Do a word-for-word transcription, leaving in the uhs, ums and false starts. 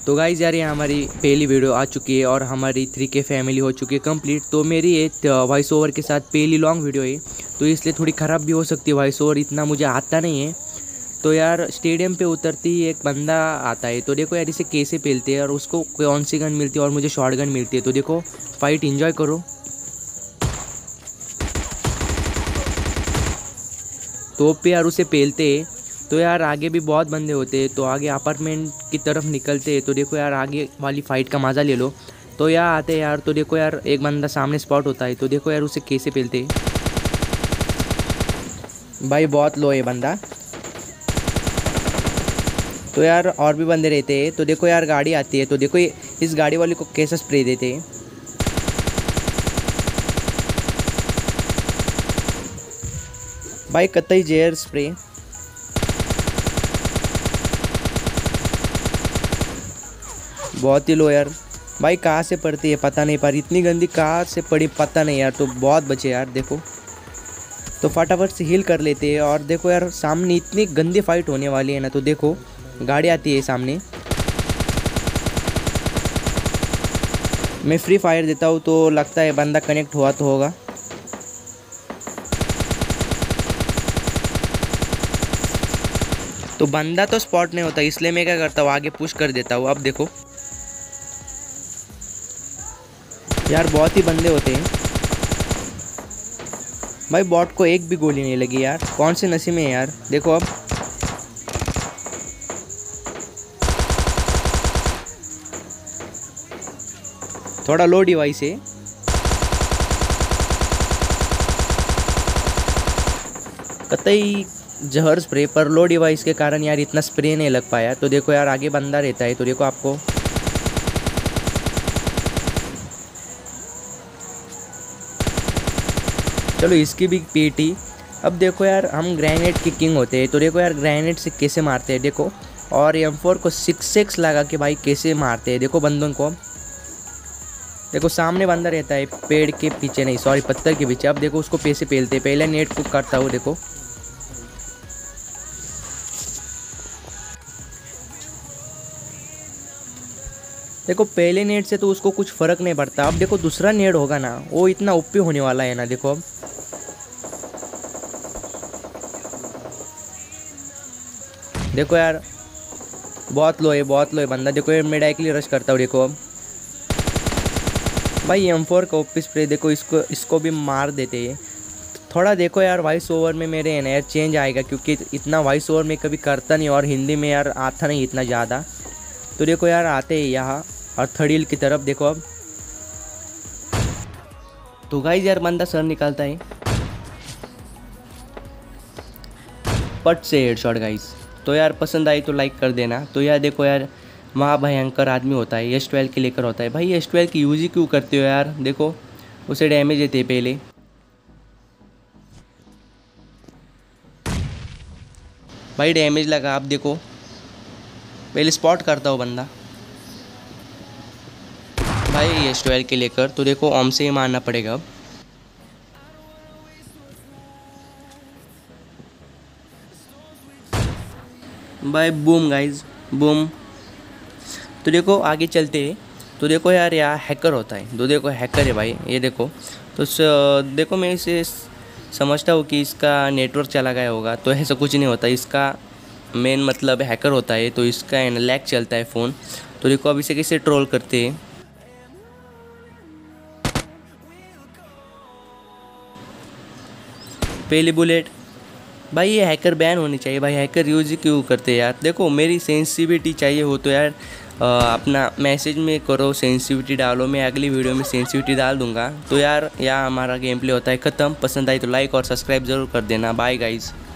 तो गाइज़ यार ये हमारी पहली वीडियो आ चुकी है और हमारी थ्री के फैमिली हो चुकी है कंप्लीट। तो मेरी एक वॉइस ओवर के साथ पहली लॉन्ग वीडियो है, तो इसलिए थोड़ी ख़राब भी हो सकती है वॉइस ओवर, इतना मुझे आता नहीं है। तो यार स्टेडियम पे उतरती ही एक बंदा आता है, तो देखो यार इसे कैसे पेलते हैं और उसको कौन सी गन मिलती है और मुझे शॉर्ट गन मिलती है। तो देखो फाइट एंजॉय करो। तो पे यार उसे पेलते हैं, तो यार आगे भी बहुत बंदे होते हैं, तो आगे अपार्टमेंट की तरफ निकलते हैं। तो देखो यार आगे वाली फ़ाइट का मज़ा ले लो। तो यहाँ आते हैं यार, तो देखो यार एक बंदा सामने स्पॉट होता है, तो देखो यार उसे कैसे पेलते हैं। भाई बहुत लो है बंदा। तो यार और भी बंदे रहते हैं, तो देखो यार गाड़ी आती है, तो देखो इस गाड़ी वाले को कैसा स्प्रे देते हैं। भाई कतई जेयर स्प्रे। बहुत ही लो यार। भाई कहाँ से पड़ती है पता नहीं, पर इतनी गंदी कहाँ से पड़ी पता नहीं यार। तो बहुत बचे यार देखो, तो फटाफट से हील कर लेते हैं। और देखो यार सामने इतनी गंदी फाइट होने वाली है ना, तो देखो गाड़ी आती है सामने। मैं फ्री फायर देता हूँ, तो लगता है बंदा कनेक्ट हुआ तो होगा। तो बंदा तो स्पॉट नहीं होता, इसलिए मैं क्या करता हूँ आगे पुश कर देता हूँ। अब देखो यार बहुत ही बंदे होते हैं। भाई बॉट को एक भी गोली नहीं लगी यार, कौन से नसीब में है यार। देखो अब थोड़ा लो डिवाइस है। कतई जहर स्प्रे, पर लो डिवाइस के कारण यार इतना स्प्रे नहीं लग पाया। तो देखो यार आगे बंदा रहता है, तो देखो आपको चलो इसकी भी पीटी। अब देखो यार हम ग्रेनेड के किंग होते हैं, तो देखो यार ग्रेनेड से कैसे मारते हैं देखो। और एम फोर को सिक्स सिक्स लगा के भाई कैसे मारते हैं देखो बंदों को। देखो सामने बंदा रहता है पेड़ के पीछे, नहीं सॉरी पत्थर के पीछे। अब देखो उसको पैसे पेलते हैं, पहले नेट को करता हूँ देखो। देखो पहले नेट से तो उसको कुछ फ़र्क नहीं पड़ता। अब देखो दूसरा नेट होगा ना, वो इतना ओपी होने वाला है ना। देखो अब देखो यार बहुत लो है, बहुत लो है बंदा। देखो यार मैं डायरेक्टली रश करता हूँ देखो। अब भाई एम फोर का ओपी स्प्रे देखो, इसको इसको भी मार देते हैं। थोड़ा देखो यार वॉइस ओवर में मेरे है ना यार चेंज आएगा, क्योंकि इतना वॉइस ओवर में कभी करता नहीं और हिंदी में यार आता नहीं इतना ज़्यादा। तो देखो यार आते हैं यहाँ और थर्ड हिल की तरफ देखो। अब तो गाइस यार बंदा सर निकालता है पट से हेडशॉट गाइस। तो यार पसंद आई तो लाइक कर देना। तो यार देखो यार वहाँ भयंकर आदमी होता है, एस ट्वेल्व के लेकर होता है। भाई एस ट्वेल्व की यूज ही क्यों करते हो यार। देखो उसे डैमेज देते पहले। भाई डैमेज लगा। अब देखो पहले स्पॉट करता हो बंदा भाई एस ट्वेल्व के लेकर। तो देखो ओम से ही मारना पड़ेगा अब। भाई बूम गाइज बूम। तो देखो आगे चलते हैं, तो देखो यार यहाँ हैकर होता है। तो देखो हैकर है भाई ये देखो। तो देखो मैं इसे समझता हूँ कि इसका नेटवर्क चला गया होगा, तो ऐसा कुछ नहीं होता। इसका मेन मतलब हैकर होता है, तो इसका है ना लैग चलता है फ़ोन। तो देखो अब इसे कैसे ट्रोल करते हैं। पहली बुलेट। भाई ये हैकर बैन होनी चाहिए भाई, हैकर यूज क्यों करते हैं यार। देखो मेरी सेंसिटिविटी चाहिए हो तो यार आ, अपना मैसेज में करो, सेंसिटिविटी डालो, मैं अगली वीडियो में सेंसिटिविटी डाल दूंगा। तो यार यहाँ हमारा गेम प्ले होता है ख़त्म। पसंद आई तो लाइक और सब्सक्राइब ज़रूर कर देना। Bye guys.